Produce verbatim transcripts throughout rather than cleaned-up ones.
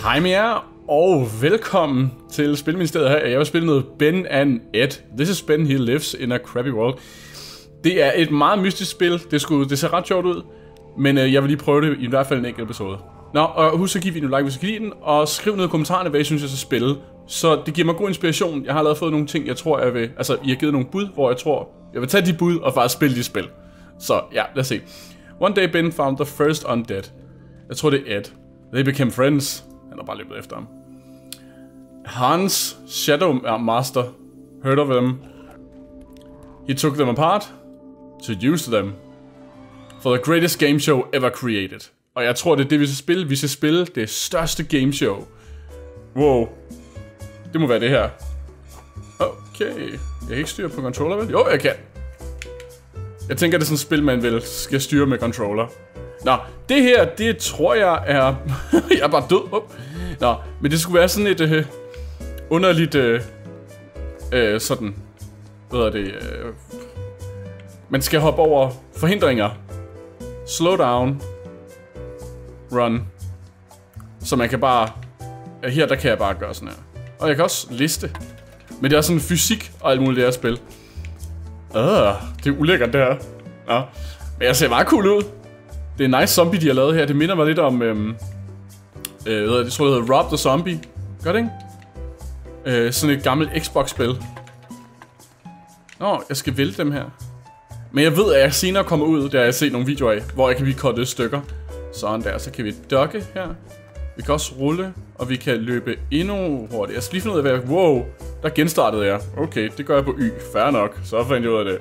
Hej med jer, og velkommen til Spilministeriet her. Jeg vil spille noget Ben and Ed. This is Ben, he lives in a crappy world. Det er et meget mystisk spil. Det, skulle, det ser ret sjovt ud, men øh, jeg vil lige prøve det i hvert fald en enkelt episode. Nå, og husk at give videoen en like, hvis I kan lide den, og skriv ned i kommentarerne, hvad I synes, jeg skal spille. Så det giver mig god inspiration. Jeg har allerede fået nogle ting, jeg tror, jeg vil... Altså, I har givet nogle bud, hvor jeg tror, jeg vil tage de bud og faktisk spille de spil. Så ja, lad os se. One day Ben found the first undead. Jeg tror, det er Ed. They became friends. Han har bare løbet efter ham. Hans, Shadow Master, heard of them. He took them apart to use them for the greatest game show ever created. Og jeg tror, det er det, vi skal spille. Vi skal spille det største game show. Wow. Det må være det her. Okay. Jeg kan ikke styre på controller, vel? Jo, jeg kan. Jeg tænker, det er sådan et spil, man vel skal styre med controller. Nå, det her, det tror jeg er... jeg er bare død. Oh. Nå, men det skulle være sådan et øh, underligt... Øh, øh, sådan... Hvad hedder det? Øh, man skal hoppe over forhindringer. Slow down. Run. Så man kan bare... Ja, her, der kan jeg bare gøre sådan her. Og jeg kan også liste. Men det er sådan fysik og alt muligt, det her spil. Øh, det er ulækkert, det her. Nå. Men jeg ser meget cool ud. Det er en nice zombie, de har lavet her. Det minder mig lidt om... Øhm, øh, jeg tror, det hedder Rob the Zombie. Gør det ikke? Øh, sådan et gammelt Xbox-spil. Nå, jeg skal vælge dem her. Men jeg ved, at jeg senere kommer ud, da jeg har set nogle videoer af, hvor jeg kan blive cuttet stykker. Sådan der, så kan vi dukke her. Vi kan også rulle, og vi kan løbe endnu hurtigt. Jeg skal lige finde ud af, hvad jeg... Wow, der genstartede jeg. Okay, det gør jeg på Y. Fair nok, så fandt jeg ud af det.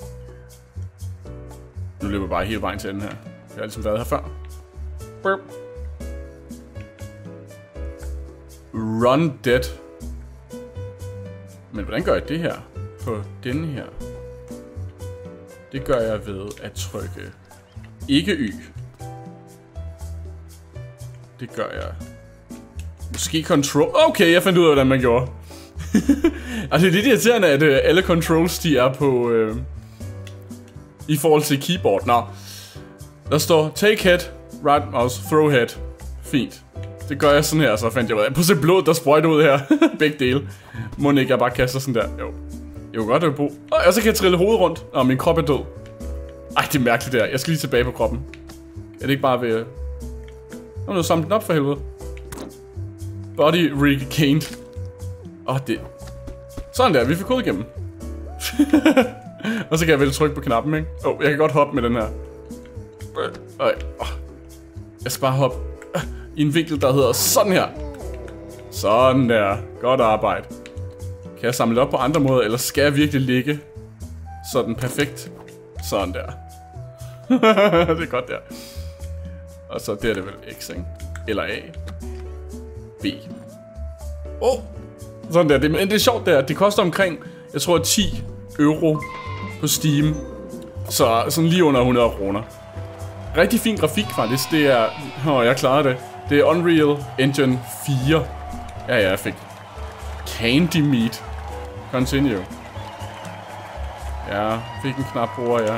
Nu løber jeg bare hele vejen til den her. Jeg har ligesom været her før. Burp. Run dead. Men hvordan gør jeg det her? På denne her. Det gør jeg ved at trykke ikke Y. Det gør jeg. Måske control. Okay, jeg fandt ud af, hvordan man gjorde. Altså, det er lidt irriterende, at øh, alle controls, de er på... Øh, I forhold til keyboard. Nå. Der står take head, right mouse, throw head. Fint. Det gør jeg sådan her, så fandt jeg ud af. Prøv at se blod, der sprøjter ud her. Begge dele. Må ikke jeg bare kaster sådan der? Jo. Jeg kunne godt have brug. Og så kan jeg trille hovedet rundt. Og min krop er død. Ej, det er mærkeligt der. Jeg skal lige tilbage på kroppen. Er det ikke bare ved... Nu er noget samlet op for helvede. Body regained. Åh, oh, det... Sådan der, vi fik kodet igennem. Og så kan jeg vel trykke på knappen, ikke? Åh, oh, jeg kan godt hoppe med den her. Øh, oh. Jeg skal bare hoppe øh, i en vinkel, der hedder sådan her. Sådan der. Godt arbejde. Kan jeg samle op på andre måder, eller skal jeg virkelig ligge sådan perfekt? Sådan der. Det er godt der. Og så det er det vel X, ikke? Eller A. B. Åh! Oh. Sådan der. Det, men det er sjovt der. Det koster omkring, jeg tror, ti euro på Steam. Så sådan lige under hundrede kroner. Rigtig fin grafik faktisk. Det er... Åh, oh, jeg klarede det. Det er Unreal Engine fire. Ja, ja, jeg fik Candy Meat. Continue. Ja, fik en knap bruger, ja.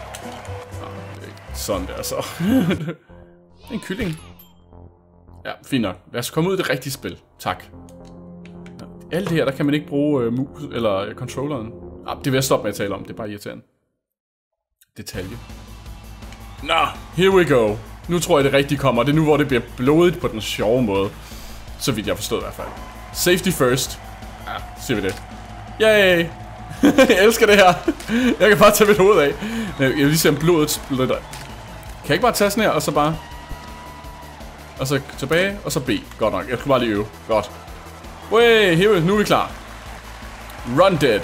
Sådan der, så. En kylling. Ja, fint nok. Lad os komme ud i det rigtige spil. Tak. Alt det her, der kan man ikke bruge uh, mus eller uh, controlleren. Ah, det vil jeg stoppe med at tale om. Det er bare irriterende. Detalje. Nå, here we go. Nu tror jeg, det rigtige kommer. Det er nu, hvor det bliver blodigt på den sjove måde. Så vidt jeg forstod i hvert fald. Safety first. Ja, siger vi det. Yay! Jeg elsker det her. Jeg kan bare tage mit hoved af. Jeg vil lige se, om blodet splitter. Kan jeg ikke bare tage sådan her, og så bare... Og så tilbage, og så B. Godt nok. Jeg skal bare lige øve. Godt. Way, here, nu er vi klar. Run dead.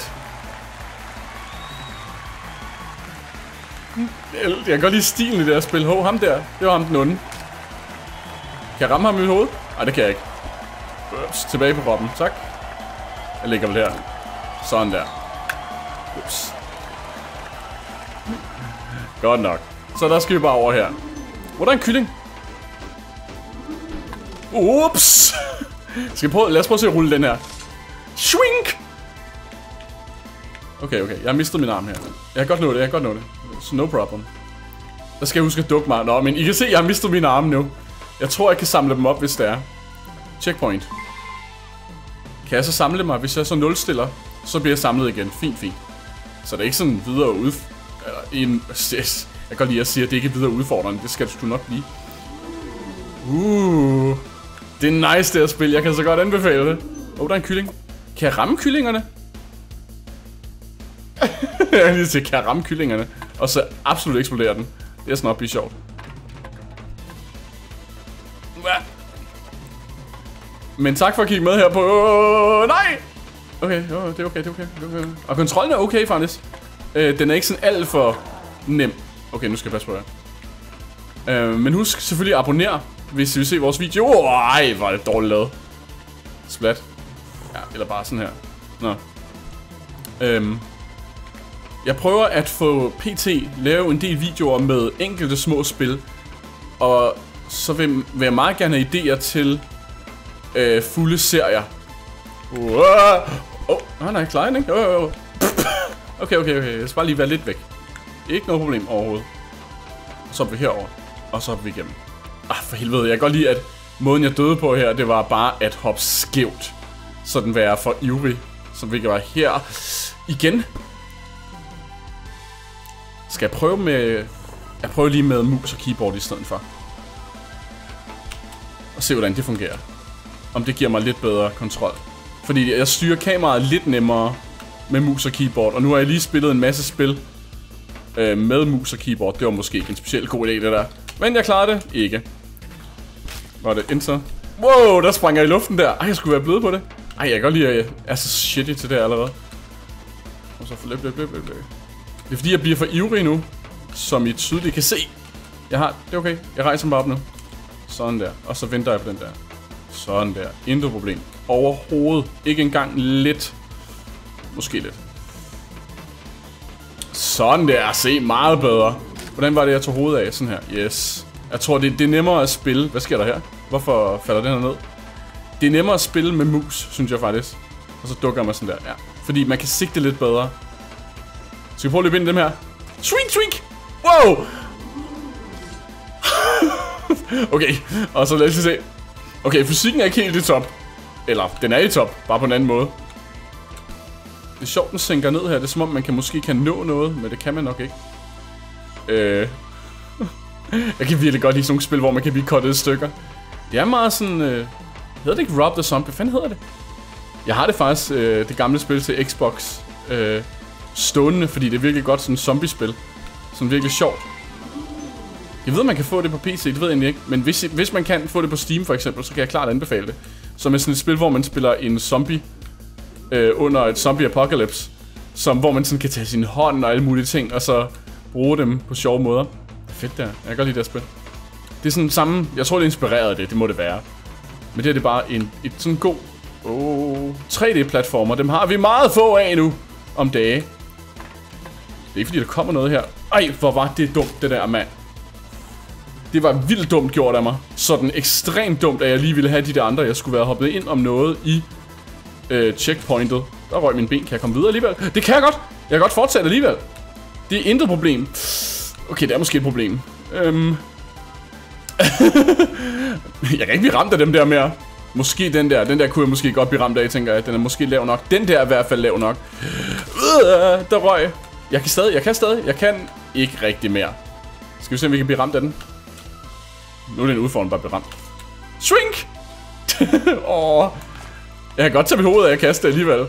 Jeg kan godt lide stilen i det her spil. Hov, ham der. Det var ham den onde. Kan jeg ramme ham i mit hoved? Nej, det kan jeg ikke. Ups, tilbage på kroppen. Tak. Jeg ligger vel her. Sådan der. Ups. Godt nok. Så der skal vi bare over her. Hvor er der en kylling? Ups. Skal vi prøve, lad os prøve at se at rulle den her. Swink! Okay, okay. Jeg har mistet min arm her. Jeg kan godt nå det, jeg kan godt nå det. So no problem. Der skal jeg huske at dukke mig. Nå, men I kan se, at jeg har mistet mine arme nu. Jeg tror, jeg kan samle dem op, hvis det er. Checkpoint. Kan jeg så samle mig? Hvis jeg så nulstiller, så bliver jeg samlet igen. Fint, fint. Så det er ikke sådan videre ud... Eller en... Jeg kan godt lide at sige, at det ikke er videre udfordrende. Det skal det sgu nok blive. Uh, det er nice det at spille. Jeg kan så godt anbefale det. Åh, oh, der er en kylling. Kan jeg ramme kyllingerne? Jeg kan lige sige, kan jeg ramme kyllingerne? Og så absolut eksplodere den. Det er sådan nok blive sjovt. Men tak for at kigge med her på... Oh, nej! Okay, oh, det er okay, det er okay, det er okay. Og kontrollen er okay faktisk. Øh, den er ikke sådan alt for nem. Okay, nu skal jeg passe på jer. Øh, men husk selvfølgelig at abonnere, hvis I vil se vores video. Oh, ej, hvor er det dårligt lavet. Splat. Ja, eller bare sådan her. Nå. Øhm. Jeg prøver at få P T lave en del videoer med enkelte små spil. Og så vil, vil jeg meget gerne have idéer til øh, fulde serier. Åh, oh, oh, nej, klar, ikke? Oh, oh. Okay, okay, okay. Jeg skal bare lige være lidt væk. Ikke noget problem overhovedet. Så er vi herover, og så er vi igennem. Ah, for helvede. Jeg kan godt lide, at måden jeg døde på her, det var bare at hoppe skævt. Så den var for ivrig. Så vi kan være her igen. Skal jeg prøve med... Jeg prøver lige med mus og keyboard i stedet for. Og se, hvordan det fungerer. Om det giver mig lidt bedre kontrol. Fordi jeg styrer kameraet lidt nemmere med mus og keyboard. Og nu har jeg lige spillet en masse spil øh, med mus og keyboard. Det var måske ikke en specielt god idé, det der. Men jeg klarede det ikke. Var det enter? Wow, der sprang jeg i luften der. Ej, jeg skulle være blevet på det. Ej, jeg kan godt lide, at jeg er så shitty til det allerede. Og så for lidt, lidt, lidt, lidt. Det er fordi, jeg bliver for ivrig nu. Som I tydeligt kan se. Jeg har... Det er okay. Jeg rejser mig bare op nu. Sådan der. Og så venter jeg på den der. Sådan der. Intet problem. Overhovedet. Ikke engang lidt. Måske lidt. Sådan der. Se, meget bedre. Hvordan var det, jeg tog hovedet af? Sådan her. Yes. Jeg tror, det, det er nemmere at spille. Hvad sker der her? Hvorfor falder den her ned? Det er nemmere at spille med mus, synes jeg faktisk. Og så dukker jeg mig sådan der. Ja. Fordi man kan sigte lidt bedre. Skal vi prøve at løbe ind i dem her? Swing, swing! Wow! Okay, og så lad os se. Okay, fysikken er ikke helt i top. Eller, den er i top, bare på en anden måde. Det er sjovt, den sænker ned her. Det er som om, man kan måske kan nå noget, men det kan man nok ikke. Øh... Jeg kan virkelig godt lide sådan nogle spil, hvor man kan blive cuttet i stykker. Det er meget sådan... Øh... Hedder det ikke Rob the Zombie? Hvad fanden hedder det? Jeg har det faktisk, øh, det gamle spil til Xbox, øh, stående, fordi det er virkelig godt sådan et zombie-spil. Sådan virkelig sjovt. Jeg ved, at man kan få det på P C, det ved jeg egentlig ikke. Men hvis, hvis man kan få det på Steam for eksempel, så kan jeg klart anbefale det. Som er sådan et spil, hvor man spiller en zombie øh, under et zombie-apocalypse. Som, hvor man sådan kan tage sin hånd og alle mulige ting, og så bruge dem på sjove måder. Fedt der. Jeg kan godt lide det her spil. Det er sådan samme, jeg tror det er inspireret af det, det må det være. Men det er det bare en, et sådan god oh, tre D-platformer. Dem har vi meget få af nu om dage. Det er ikke fordi, der kommer noget her. Ej, hvor var det dumt, det der, mand. Det var vildt dumt gjort af mig. Sådan ekstremt dumt, at jeg lige ville have de der andre. Jeg skulle være hoppet ind om noget i øh, checkpointet. Der røg min ben. Kan jeg komme videre alligevel? Det kan jeg godt. Jeg kan godt fortsætte alligevel. Det er intet problem. Okay, det er måske et problem. Øhm... jeg kan ikke blive ramt af dem der mere. Måske den der. Den der kunne jeg måske godt blive ramt af, tænker jeg. Den er måske lav nok. Den der er i hvert fald lav nok. Øh, der røg. Jeg kan stadig. Jeg kan stadig. Jeg kan ikke rigtig mere. Skal vi se, om vi kan blive ramt af den? Nu er det en udfordring bare at blive ramt. Shrink! Åh. Jeg kan godt tage mit hoved af at kaste alligevel.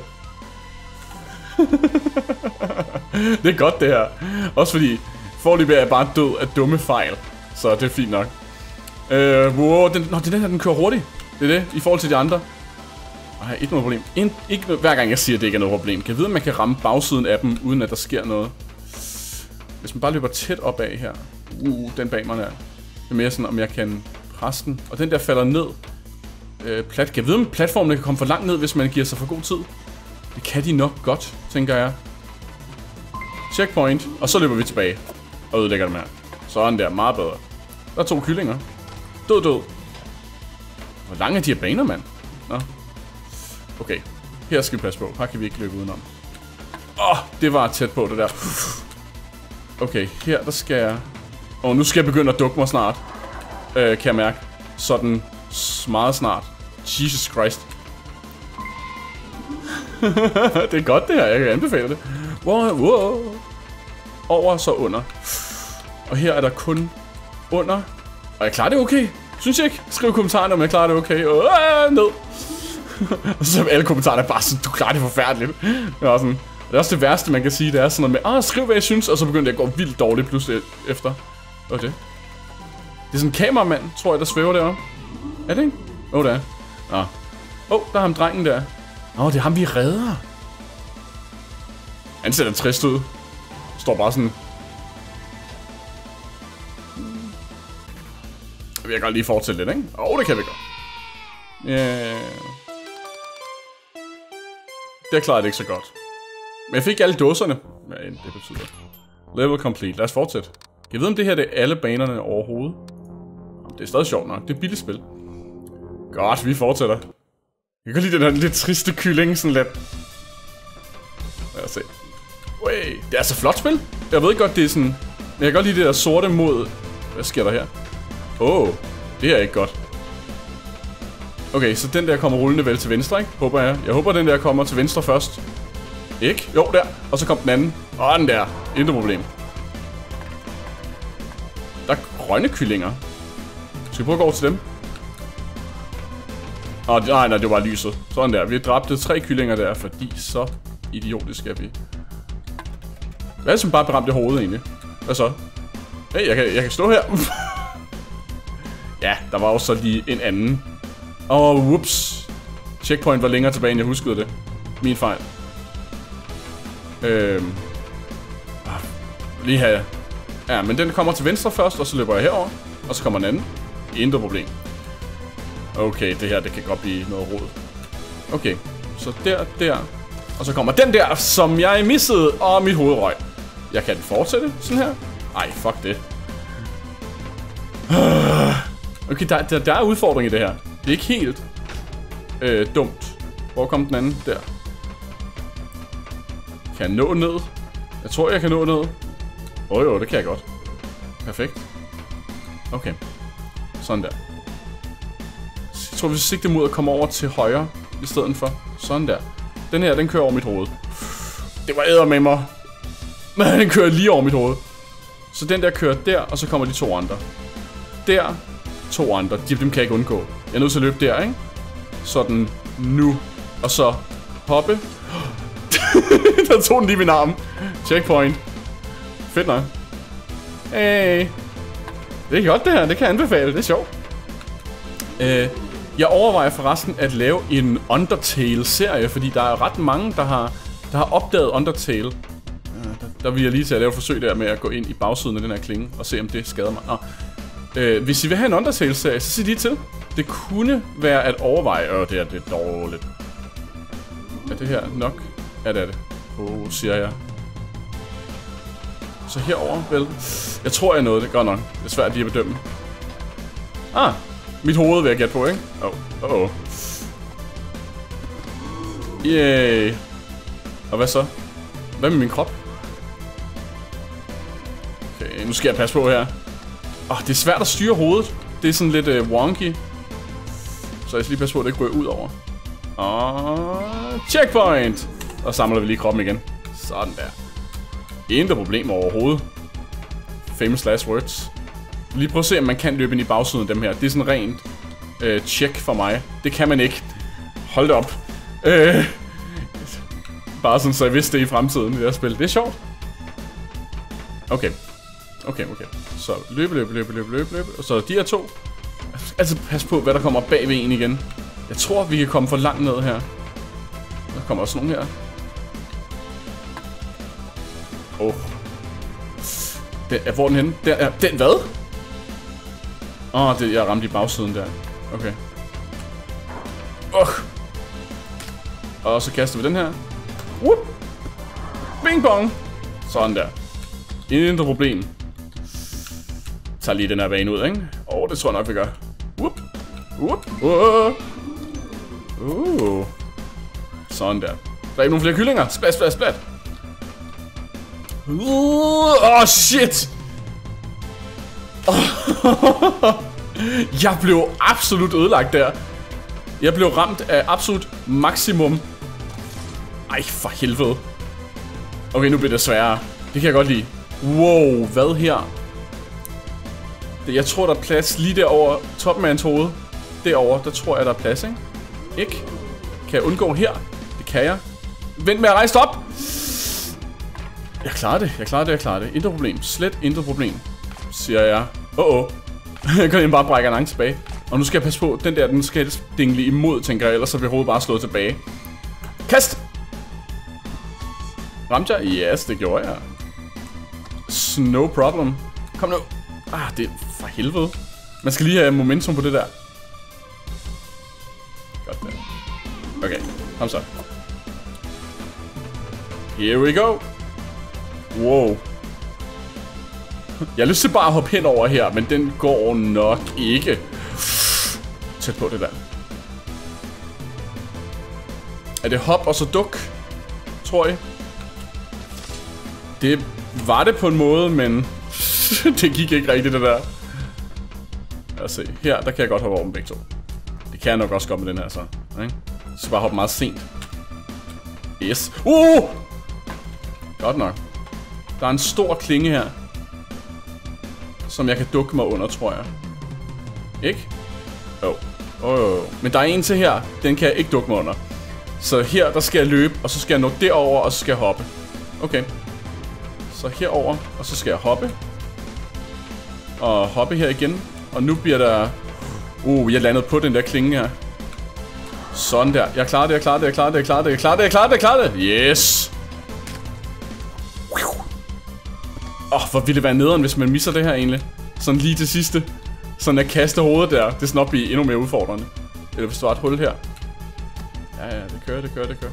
Det er godt det her. Også fordi foreløbig er jeg bare død af dumme fejl. Så det er fint nok. Øh, wow, den, nå, det er den her, den kører hurtigt. Det er det, i forhold til de andre. Ej, ikke noget problem. In, ikke, hver gang jeg siger, at det ikke er noget problem. Kan jeg vide, at man kan ramme bagsiden af dem, uden at der sker noget? Hvis man bare løber tæt op af her. Uh, den bag mig der. Det er mere sådan, om jeg kan presse den. Og den der falder ned. Øh, plat. Kan jeg vide, om platformen kan komme for langt ned, hvis man giver sig for god tid? Det kan de nok godt, tænker jeg. Checkpoint. Og så løber vi tilbage. Og ødelægger dem her. Sådan der, meget bedre. Der er to kyllinger. Død, død. Hvor lange er de her baner, mand? Nå. Okay. Her skal vi passe på. Her kan vi ikke løbe udenom. Åh, oh, det var tæt på, det der. Okay, her der skal jeg... Åh, oh, nu skal jeg begynde at dukke mig snart. Øh, kan jeg mærke. Sådan meget snart. Jesus Christ. Det er godt det her, jeg kan anbefale det. Wow, wow. Over, så under. Og her er der kun under. Og jeg klarer det okay. Synes jeg ikke? Skriv i kommentarerne, om jeg klarer det okay. Og øh, ned. Og så alle kommentarerne er bare sådan, du klarer det forfærdeligt. Det er, sådan, det er også det værste, man kan sige. Det er sådan noget med, ah, skriv hvad jeg synes. Og så begynder det at gå vildt dårligt pludselig efter. Hvad er det? Det er sådan en kameramand, tror jeg, der svæver deroppe. Er det ikke? Åh, oh, det er. Nå. Åh, oh, der er ham drengen der. Åh, oh, det er ham, vi redder. Han ser da trist ud. Står bare sådan. Vi kan godt lige fortælle lidt, ikke? Åh, oh, det kan vi godt. Ja. Yeah. Det klarede det ikke så godt. Men jeg fik alle dåserne. Hvad end det betyder. Level complete. Lad os fortsætte. Jeg ved, om det her det er alle banerne overhovedet. Det er stadig sjovt nok. Det er et billigt spil. Godt, vi fortsætter. Jeg kan lide den her lidt triste kylling, sådan lidt. Lad os se. Wey, det er altså flot spil. Jeg ved godt, det er sådan. Men jeg kan godt lide det der sorte mod. Hvad sker der her? Åh, oh, det er ikke godt. Okay, så den der kommer rullende vel til venstre, ikke? Håber jeg. Jeg håber, den der kommer til venstre først. Ikke? Jo, der. Og så kom den anden. Åh, den der. Intet problem. Der er grønne kyllinger. Skal vi prøve at gå over til dem? Åh, oh, nej, nej, det var lyset. Sådan der. Vi dræbte tre kyllinger der, fordi så idiotisk er vi. Hvad er det, som bare beramte hovedet egentlig? Hvad så? Hey, jeg kan, jeg kan stå her. Ja, der var også så lige en anden. Åh, oh, whoops. Checkpoint var længere tilbage, end jeg huskede det. Min fejl. Øhm. Lige her. Ja, men den kommer til venstre først, og så løber jeg herover. Og så kommer den anden. Intet problem. Okay, det her, det kan godt blive noget rod. Okay, så der, der. Og så kommer den der, som jeg missede, og mit hoved røg. Jeg kan fortsætte sådan her. Ej, fuck det. Okay, der, der, der er udfordring i det her. Det er ikke helt øh, dumt. Hvor kom den anden? Der. Kan jeg nå ned? Jeg tror, jeg kan nå ned. Åh oh, jo, det kan jeg godt. Perfekt. Okay. Sådan der. Jeg tror, vi skal sigte mod at komme over til højre i stedet for. Sådan der. Den her, den kører over mit hoved. Det var eddermame. Men den kører lige over mit hoved. Så den der kører der, og så kommer de to andre. Der. To andre. De, dem kan jeg ikke undgå. Jeg er nødt til at løbe der, ikke? Sådan nu. Og så hoppe. Der tog den lige min arm. Checkpoint. Fedt nok. Hey. Det er godt det her. Det kan jeg anbefale. Det er sjovt. Øh, jeg overvejer forresten at lave en Undertale-serie, fordi der er ret mange, der har, der har opdaget Undertale. Der, der vil jeg lige til at lave et forsøg der med at gå ind i bagsiden af den her klinge og se, om det skader mig. Nå. Øh, hvis I vil have en Undertale-serie, så sig lige til. Det kunne være at overveje. Åh, det er det dårligt. Er det her nok? Ja, det er det. Åh, oh, siger jeg. Så herover, vel? Jeg tror, jeg nåede det. Godt nok. Det er svært lige at bedømme. Ah, mit hoved vil jeg gætte på, ikke? Åh, oh. oh, oh. Yay. Og hvad så? Hvad med min krop? Okay, nu skal jeg passe på her. Åh, oh, det er svært at styre hovedet. Det er sådan lidt uh, wonky. Så jeg skal lige passe på, at det ikke går ud over. Og checkpoint! Og samler vi lige kroppen igen. Sådan der. Intet problem overhovedet. Famous last words. Lige prøv at se, om man kan løbe ind i bagsiden af dem her. Det er sådan rent øh, check for mig. Det kan man ikke. Hold det op. Øh, bare sådan, så jeg vidste det i fremtiden, det her spil. Det er sjovt. Okay. Okay, okay. Så løbe, løbe, løbe, løbe, løbe, løbe. Og så de her to. Altså pas på, hvad der kommer bag ved en igen. Jeg tror, vi kan komme for langt ned her. Der kommer også nogen her. Åh. Oh. Den, er, hvor er den henne? Der er den hvad? Åh, oh, det jeg ramte i bagsiden der. Okay. Oh. Og så kaster vi den her. Whoop. Bing bong. Sådan der. Intet problem. Tager lige den her bane ud, ikke? Åh, oh, det tror jeg nok, vi gør. Whoop. Whoop. Uh. Uh. Sådan der. Der er nogle flere kyllinger. Splat, splat, splat. Åh, oh, shit! Jeg blev absolut ødelagt der. Jeg blev ramt af absolut maksimum. Ej, for helvede. Okay, nu bliver det sværere. Det kan jeg godt lide. Wow, hvad her? Jeg tror, der er plads lige derovre toppen af hans hoved. Derovre, der tror jeg, der er plads, ikke? Ikke? Kan jeg undgå her? Det kan jeg. Vent med at rejse op! Jeg klarer det, jeg klarer det, jeg klarer det. Intet problem. Slet intet problem, siger jeg. Åh, åh. Jeg kan bare brække en angst tilbage. Og nu skal jeg passe på, den der, den skal dingle imod, tænker jeg. Ellers så bliver hovedet bare slået tilbage. Kast! Ramte jeg? Yes, det gjorde jeg. No problem. Kom nu. Ah, det er for helvede. Man skal lige have momentum på det der. Godt der. Okay, kom så. Here we go. Wow. Jeg har lyst til bare at hoppe hen over her, men den går nok ikke. Tæt på det der. Er det hop og så duk? Tror jeg. Det var det på en måde, men det gik ikke rigtigt det der. Lad os se. Her, der kan jeg godt hoppe over dem begge to. Det kan jeg nok også godt med den her så. Ikke? Så bare hoppe meget sent. Yes. Uh! Godt nok. Der er en stor klinge her, som jeg kan dukke mig under, tror jeg. Ikke? Oh. Oh. Men der er en til her. Den kan jeg ikke dukke mig under. Så her, der skal jeg løbe, og så skal jeg nå derover, og så skal jeg hoppe. Okay. Så herover, og så skal jeg hoppe. Og hoppe her igen. Og nu bliver der... Uh, jeg landede på den der klinge her. Sådan der. Jeg klarer det, jeg klarer det, jeg klarer det, jeg klarer det, jeg klarer det, jeg klarer det, jeg klarer det. Yes! Åh, oh, hvor ville det være nederen, hvis man misser det her egentlig. Sådan lige til sidste. Sådan at kaste hovedet der. Det skal nok blive endnu mere udfordrende. Eller hvis du har et hul her. Ja, ja, det kører, det kører, det kører.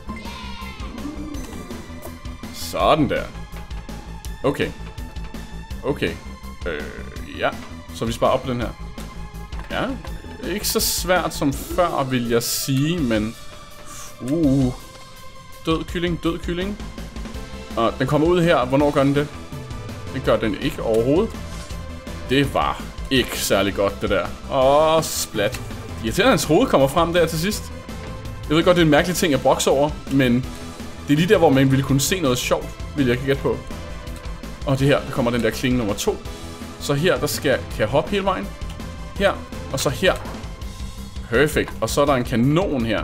Sådan der. Okay. Okay. Øh, ja. Så vi sparer op på den her. Ja. Ikke så svært som før, vil jeg sige, men... Uh. Død kylling, død kylling. Og den kommer ud her. Hvornår gør den det? Det gør den ikke overhovedet. Det var ikke særlig godt, det der. Åh, splat. Jeg tænker, at hans hoved kommer frem der til sidst. Jeg ved godt, det er en mærkelig ting at brokse over, men det er lige der, hvor man ville kunne se noget sjovt, vil jeg ikke gætte på. Og det her, der kommer den der klinge nummer to. Så her, der skal, kan jeg hoppe hele vejen. Her, og så her. Perfekt. Og så er der en kanon her.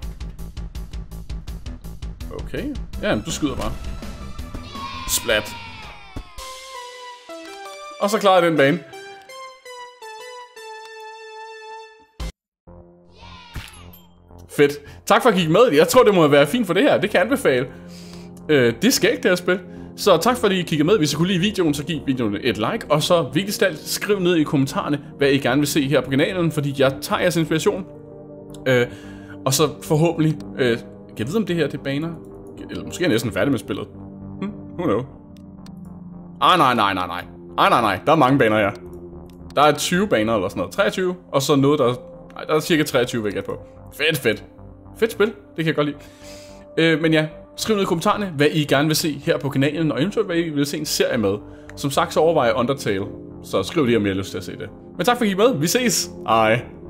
Okay. Ja, du skyder bare. Splat. Og så klarer jeg den bane. Fedt. Tak for at kigge med. Jeg tror, det må være fint for det her. Det kan jeg anbefale. Øh, det skal ikke det her spil. Så tak fordi I kiggede med. Hvis I kunne lide videoen, så giv videoen et like. Og så vigtigst alt, skriv ned i kommentarerne, hvad I gerne vil se her på kanalen. Fordi jeg tager jeres inspiration. Øh, og så forhåbentlig... Øh, kan jeg vide, om det her det er baner? Eller måske er jeg næsten færdig med spillet. Hmm, who knows? Ah, nej, nej, nej, nej. Nej, nej, nej. Der er mange baner her. Der er tyve baner eller sådan noget. treogtyve. Og så noget, der... Nej, der er cirka treogtyve, vil jeg på. Fedt, fedt. Fedt spil. Det kan jeg godt lide. Øh, men ja, skriv ned i kommentarerne, hvad I gerne vil se her på kanalen. Og eventuelt, hvad I vil se en serie med. Som sagt, så overvejer Undertale. Så skriv lige, om I har lyst til at se det. Men tak for at I med. Vi ses. Hej.